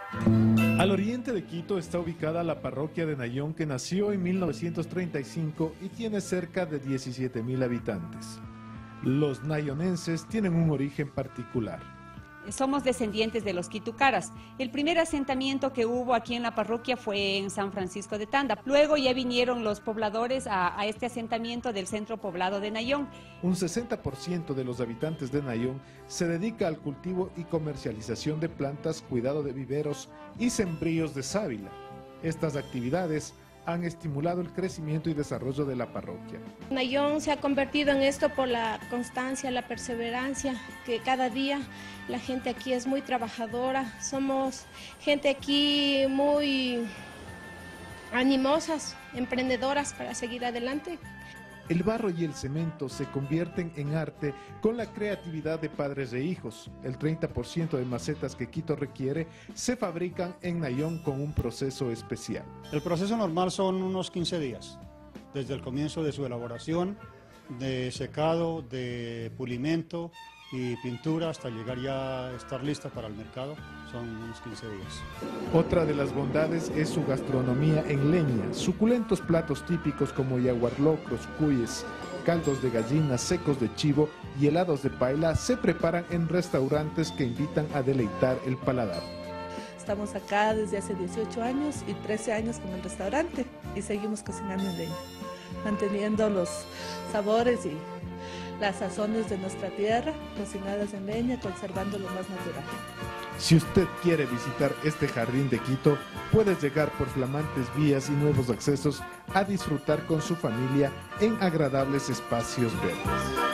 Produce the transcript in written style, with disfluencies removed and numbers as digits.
Al oriente de Quito está ubicada la parroquia de Nayón, que nació en 1935 y tiene cerca de 17.000 habitantes. Los nayonenses tienen un origen particular. Somos descendientes de los quitucaras. El primer asentamiento que hubo aquí en la parroquia fue en San Francisco de Tanda. Luego ya vinieron los pobladores a este asentamiento del centro poblado de Nayón. Un 60% de los habitantes de Nayón se dedica al cultivo y comercialización de plantas, cuidado de viveros y sembríos de sábila. Estas actividades han estimulado el crecimiento y desarrollo de la parroquia. Nayón se ha convertido en esto por la constancia, la perseverancia, que cada día la gente aquí es muy trabajadora. Somos gente aquí muy animosas, emprendedoras para seguir adelante. El barro y el cemento se convierten en arte con la creatividad de padres e hijos. El 30% de macetas que Quito requiere se fabrican en Nayón con un proceso especial. El proceso normal son unos 15 días, desde el comienzo de su elaboración, de secado, de pulimento y pintura hasta llegar ya a estar lista para el mercado. Son unos 15 días. Otra de las bondades es su gastronomía en leña. Suculentos platos típicos como yaguarlocros, cuyes, caldos de gallina, secos de chivo y helados de paila se preparan en restaurantes que invitan a deleitar el paladar. Estamos acá desde hace 18 años y 13 años con el restaurante y seguimos cocinando en leña, manteniendo los sabores y las sazones de nuestra tierra, cocinadas en leña, conservando lo más natural. Si usted quiere visitar este jardín de Quito, puede llegar por flamantes vías y nuevos accesos a disfrutar con su familia en agradables espacios verdes.